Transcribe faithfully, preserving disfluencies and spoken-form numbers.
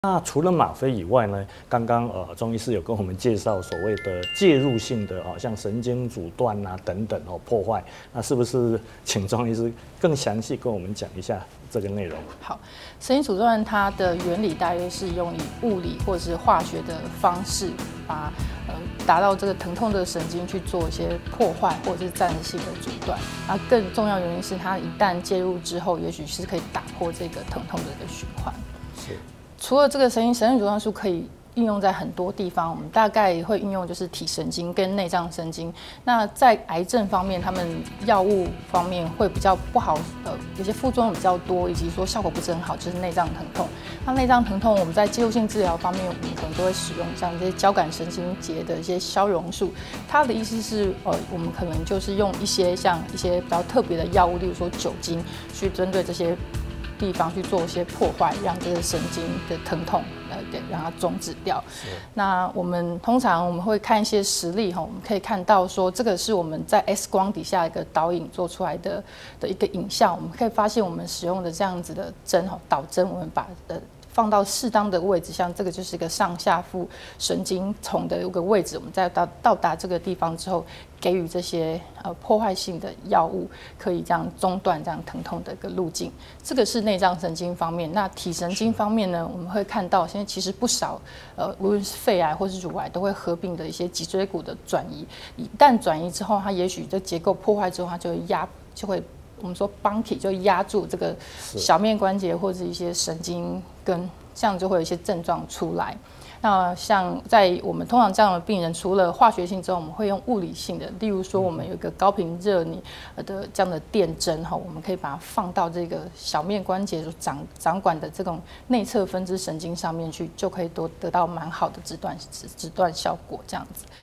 那除了吗啡以外呢，刚刚呃钟医师有跟我们介绍所谓的介入性的啊，像神经阻断啊等等哦破坏，那是不是请钟医师更详细跟我们讲一下这个内容？ 好，神经阻断它的原理大约是用以物理或者是化学的方式，把呃达到这个疼痛的神经去做一些破坏或者是暂时性的阻断。那更重要原因是它一旦介入之后，也许是可以打破这个疼痛的一个循环。 是。 除了这个神经神经阻断术可以应用在很多地方，我们大概会运用就是体神经跟内脏神经。那在癌症方面，他们药物方面会比较不好，呃，有些副作用比较多，以及说效果不是很好，就是内脏疼痛。那内脏疼痛，我们在介入性治疗方面，我们可能都会使用像这些交感神经节的一些消融术。它的意思是，呃，我们可能就是用一些像一些比较特别的药物，例如说酒精，去针对这些地方去做一些破坏，让这个神经的疼痛呃给让它终止掉。那我们通常我们会看一些实例哈，我们可以看到说这个是我们在 X 光底下一个导引做出来的的一个影像，我们可以发现我们使用的这样子的针哈导针，我们把呃放到适当的位置，像这个就是一个上下副神经丛的一个位置，我们在到到达这个地方之后，给予这些呃破坏性的药物，可以这样中断这样疼痛的一个路径。这个是内脏神经方面。那体神经方面呢，我们会看到现在其实不少呃无论是肺癌或是乳癌都会合并的一些脊椎骨的转移。一旦转移之后，它也许这结构破坏之后，它就会压就会。我们说 bunky 就压住这个小面关节或者一些神经根，这样就会有一些症状出来。那像在我们通常这样的病人，除了化学性之后，我们会用物理性的，例如说我们有一个高频热你的这样的电针哈，我们可以把它放到这个小面关节掌掌管的这种内侧分支神经上面去，就可以得得到蛮好的诊断诊断效果这样子。